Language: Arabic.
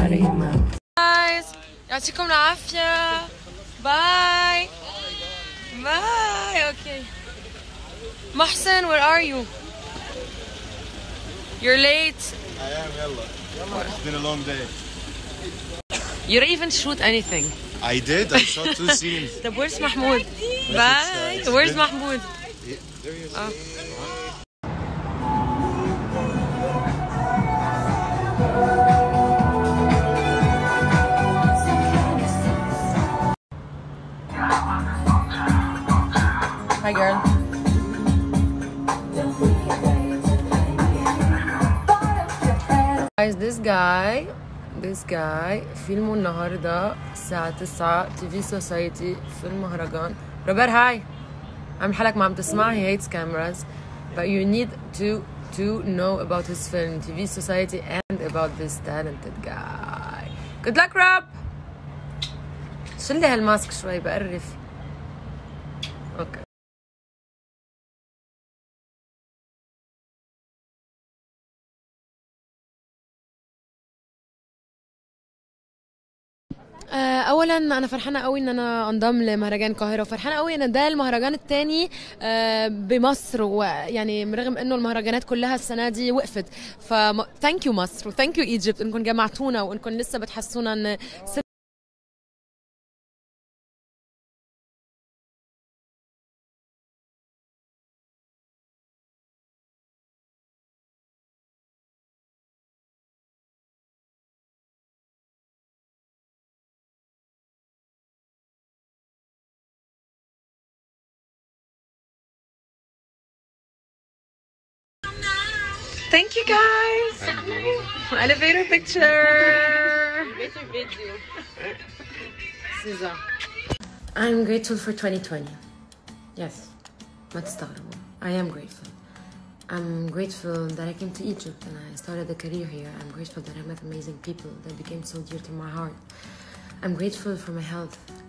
guys يعطيكم العافية. باي باي. اوكي محسن, where are you? You're late. I am, yalla. It's been a long day. You didn't even shoot anything. I did. I shot 2 scenes. طب where's محمود? Bye. Where's محمود? There he is. Hi girl. Guys, this guy فيلمه النهارده الساعة 9 TV Society في المهرجان. روبر هاي. عم حلك ما عم تسمع. He hates cameras, but you need to know about his film TV Society and about this talented guy. Good luck Rob. شلي هالماسك شوي بقرف. اوكي. اولا انا فرحانه قوي ان انا انضم لمهرجان القاهره، وفرحانه قوي ان ده المهرجان الثاني بمصر، ويعني رغم انه المهرجانات كلها السنه دي وقفت، ف ثانك يو مصر وثانك يو ايجيبت انكم جمعتونا وانكم لسه بتحسونا ان Thank you guys. Elevator picture. I'm grateful for 2020. Yes. ما تستغربوا. I am grateful. I'm grateful that I came to Egypt and I started a career here. I'm grateful that I met amazing people that became so dear to my heart. I'm grateful for my health.